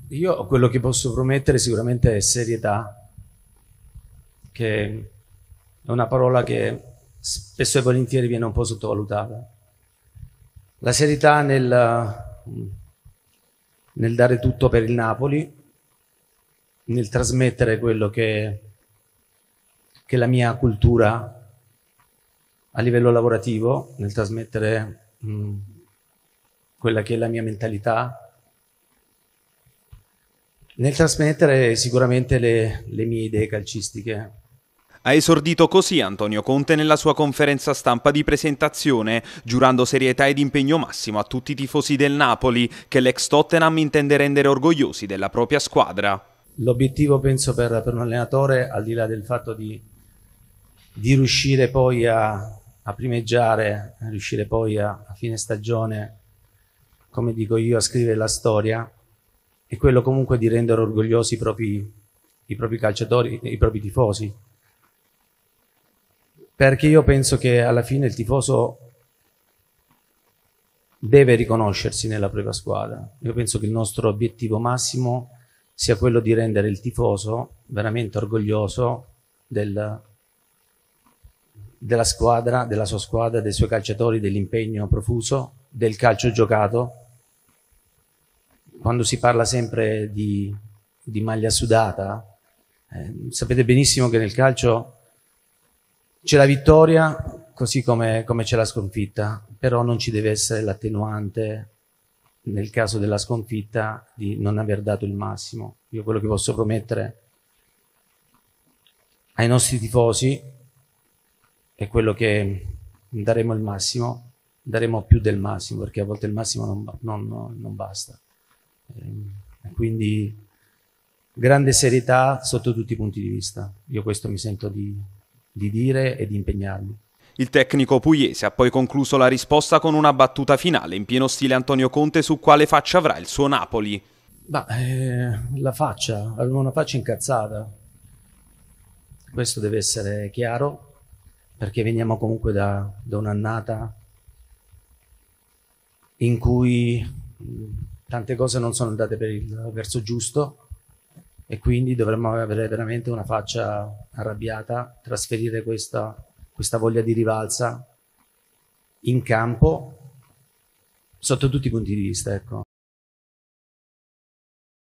Io quello che posso promettere sicuramente è serietà, che è una parola che spesso e volentieri viene un po' sottovalutata. La serietà nel dare tutto per il Napoli, nel trasmettere quello che è la mia cultura a livello lavorativo, nel trasmettere quella che è la mia mentalità, nel trasmettere sicuramente le mie idee calcistiche. Ha esordito così Antonio Conte nella sua conferenza stampa di presentazione, giurando serietà ed impegno massimo a tutti i tifosi del Napoli, che l'ex Tottenham intende rendere orgogliosi della propria squadra. L'obiettivo, penso, per un allenatore, al di là del fatto di riuscire poi a primeggiare, a riuscire poi a fine stagione, come dico io, a scrivere la storia, è quello comunque di rendere orgogliosi i propri calciatori e i propri tifosi. Perché io penso che alla fine il tifoso deve riconoscersi nella propria squadra. Io penso che il nostro obiettivo massimo sia quello di rendere il tifoso veramente orgoglioso della squadra, della sua squadra, dei suoi calciatori, dell'impegno profuso, del calcio giocato. Quando si parla sempre di maglia sudata, sapete benissimo che nel calcio c'è la vittoria così come c'è la sconfitta, però non ci deve essere l'attenuante nel caso della sconfitta di non aver dato il massimo. Io quello che posso promettere ai nostri tifosi è quello che daremo il massimo, daremo più del massimo, perché a volte il massimo non basta. Quindi grande serietà sotto tutti i punti di vista. Io questo mi sento di dire e di impegnarmi. Il tecnico pugliese ha poi concluso la risposta con una battuta finale in pieno stile Antonio Conte su quale faccia avrà il suo Napoli. La faccia, avevo una faccia incazzata. Questo deve essere chiaro, perché veniamo comunque da un'annata in cui tante cose non sono andate per il verso giusto e quindi dovremmo avere veramente una faccia arrabbiata, trasferire questa voglia di rivalsa in campo sotto tutti i punti di vista, ecco.